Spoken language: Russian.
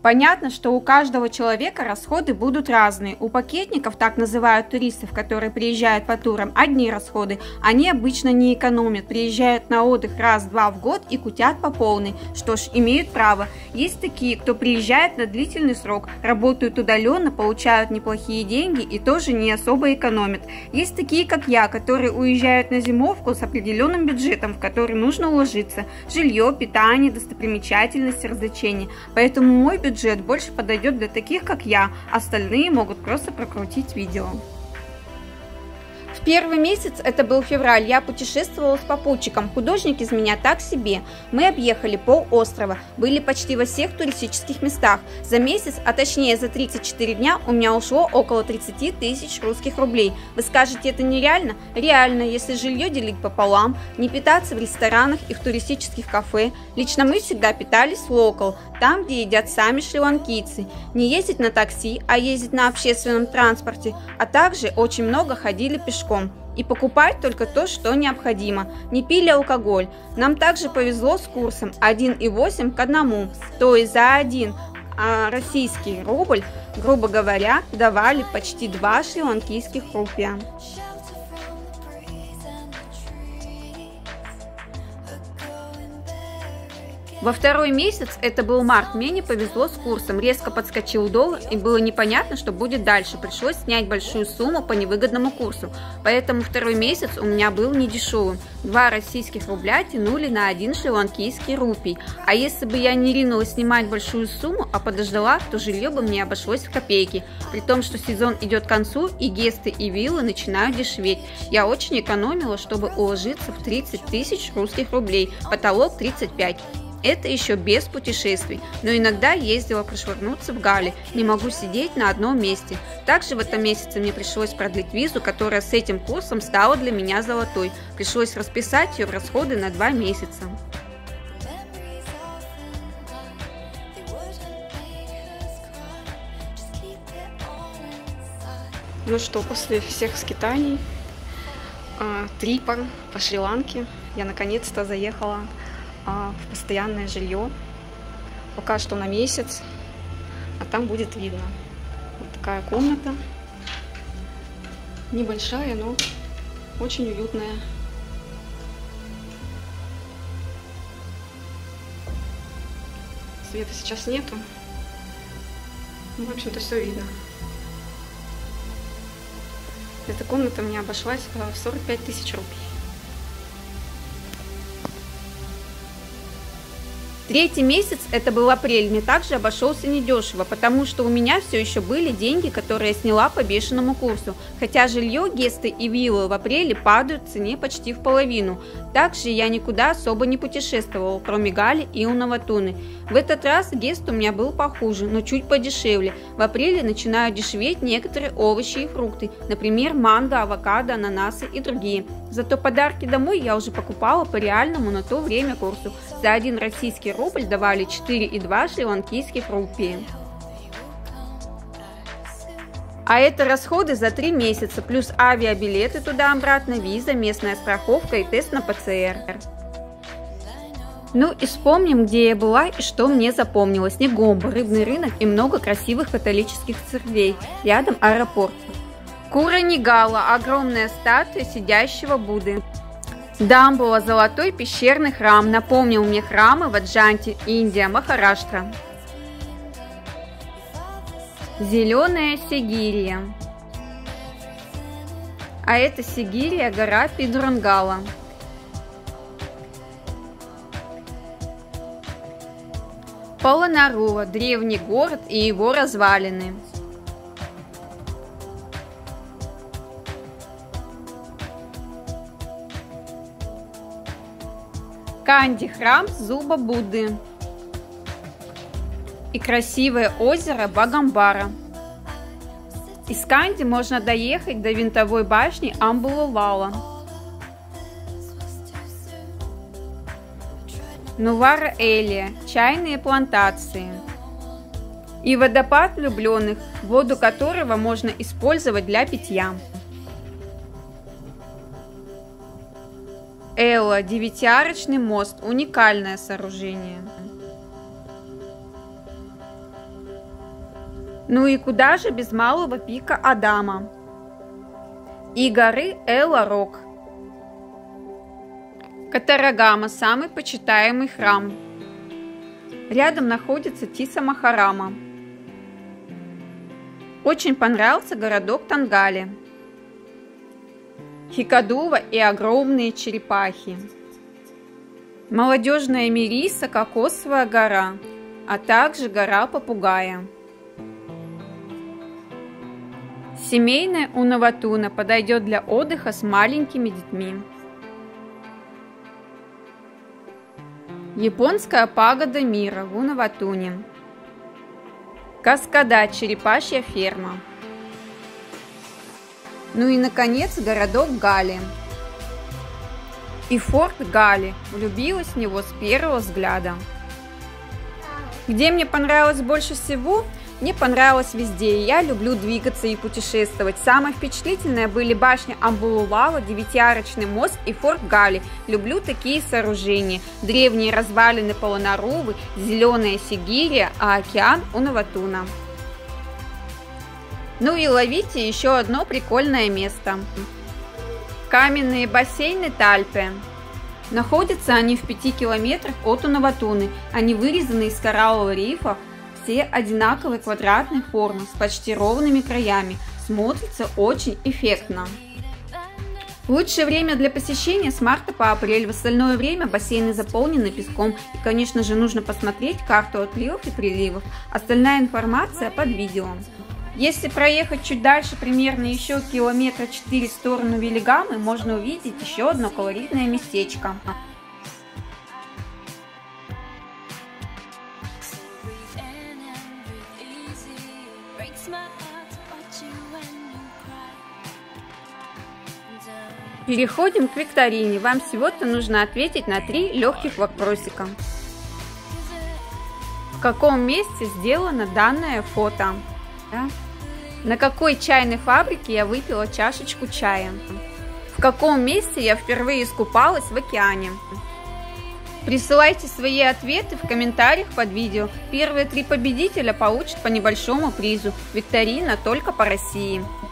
Понятно, что у каждого человека расходы будут разные. У пакетников, так называют туристов, которые приезжают по турам, одни расходы. Они обычно не экономят, приезжают на отдых раз-два в год и кутят по полной. Что ж, имеют право. Есть такие, кто приезжает на длительный срок, работают удаленно, получают неплохие деньги и тоже не особо экономят. Есть такие, как я, которые уезжают на зимовку с определенным бюджетом, в который нужно уложиться. Жилье, питание, достопримечательности, развлечения. Поэтому мой бюджет больше подойдет для таких, как я, остальные могут просто прокрутить видео. В первый месяц, это был февраль, я путешествовала с попутчиком, художник из меня так себе. Мы объехали полострова, были почти во всех туристических местах. За месяц, а точнее за 34 дня, у меня ушло около 30 тысяч русских рублей. Вы скажете, это нереально? Реально, если жилье делить пополам, не питаться в ресторанах и в туристических кафе. Лично мы всегда питались в локал, там, где едят сами шри-ланкийцы. Не ездить на такси, а ездить на общественном транспорте, а также очень много ходили пешком. И покупать только то, что необходимо. Не пили алкоголь. Нам также повезло с курсом 1,8 к 1, то есть за 1 российский рубль, грубо говоря, давали почти 2 шри-ланкийских рупия. Во второй месяц, это был март, мне не повезло с курсом, резко подскочил доллар и было непонятно, что будет дальше, пришлось снять большую сумму по невыгодному курсу, поэтому второй месяц у меня был недешевым, 2 российских рубля тянули на 1 шри-ланкийский рупий, а если бы я не ринулась снимать большую сумму, а подождала, то жилье бы мне обошлось в копейки, при том, что сезон идет к концу и гесты и виллы начинают дешеветь, я очень экономила, чтобы уложиться в 30 тысяч русских рублей, потолок 35. Это еще без путешествий, но иногда ездила прошвырнуться в Гали, не могу сидеть на одном месте. Также в этом месяце мне пришлось продлить визу, которая с этим курсом стала для меня золотой. Пришлось расписать ее в расходы на 2 месяца. Ну что, после всех скитаний, трипа по Шри-Ланке, я наконец-то заехала в постоянное жилье, пока что на месяц, а там будет видно. Вот такая комната, небольшая, но очень уютная. Света сейчас нету, ну, в общем-то, все видно. Эта комната мне обошлась в 45 тысяч рупий. Третий месяц, это был апрель, мне также обошелся недешево, потому что у меня все еще были деньги, которые я сняла по бешеному курсу, хотя жилье, гесты и виллы в апреле падают в цене почти в половину. Также я никуда особо не путешествовала, кроме Гали и Унаватуны. В этот раз гест у меня был похуже, но чуть подешевле. В апреле начинают дешеветь некоторые овощи и фрукты, например, манго, авокадо, ананасы и другие. Зато подарки домой я уже покупала по реальному на то время курсу. За 1 российский рубль давали 4,2 шри-ланкийских рупии. А это расходы за 3 месяца, плюс авиабилеты туда-обратно, виза, местная страховка и тест на ПЦР. Ну и вспомним, где я была и что мне запомнилось. Негомбо, рыбный рынок и много красивых католических церквей. Рядом аэропорт. Куранигала, огромная статуя сидящего Будды. Дамбула, золотой пещерный храм, напомнил мне храмы в Аджанте, Индия, Махараштра. Зеленая Сигирия. А это Сигирия, гора Пидурангала. Полонаруа, древний город и его развалины. Канди, храм зуба Будды. И красивое озеро Багамбара. Из Канди можно доехать до винтовой башни Амбулувала. Нувара Элия, чайные плантации. И водопад влюбленных, воду которого можно использовать для питья. Элла, 9-арочный мост, уникальное сооружение. Ну и куда же без малого пика Адама и горы Эл-Рок. Катарагама – самый почитаемый храм. Рядом находится Тиса-Махарама. Очень понравился городок Тангали. Хикадува и огромные черепахи. Молодежная Мириса, Кокосовая гора, а также гора Попугая. Семейная Унаватуна подойдет для отдыха с маленькими детьми. Японская пагода мира в Унаватуне. Каскада, черепашья ферма. Ну и, наконец, городок Гали. И форт Гали. Влюбилась в него с первого взгляда. Где мне понравилось больше всего? Мне понравилось везде, я люблю двигаться и путешествовать. Самые впечатлительные были башня Амбулувала, 9-арочный мост и форт Гали. Люблю такие сооружения. Древние развалины Полонарувы, зеленая Сигирия, а океан Унаватуна. Ну и ловите еще одно прикольное место. Каменные бассейны Тальпе. Находятся они в 5 километрах от Унаватуны. Они вырезаны из кораллового рифа. Все одинаковой квадратной формы с почти ровными краями. Смотрится очень эффектно. Лучшее время для посещения с марта по апрель. В остальное время бассейны заполнены песком. И, конечно же, нужно посмотреть карту отливов и приливов. Остальная информация под видео. Если проехать чуть дальше, примерно еще километра 4 в сторону Велигамы, можно увидеть еще одно колоритное местечко. Переходим к викторине. Вам всего-то нужно ответить на 3 легких вопросика. В каком месте сделано данное фото? На какой чайной фабрике я выпила чашечку чая? В каком месте я впервые искупалась в океане? Присылайте свои ответы в комментариях под видео. Первые 3 победителя получат по небольшому призу. Викторина только по России.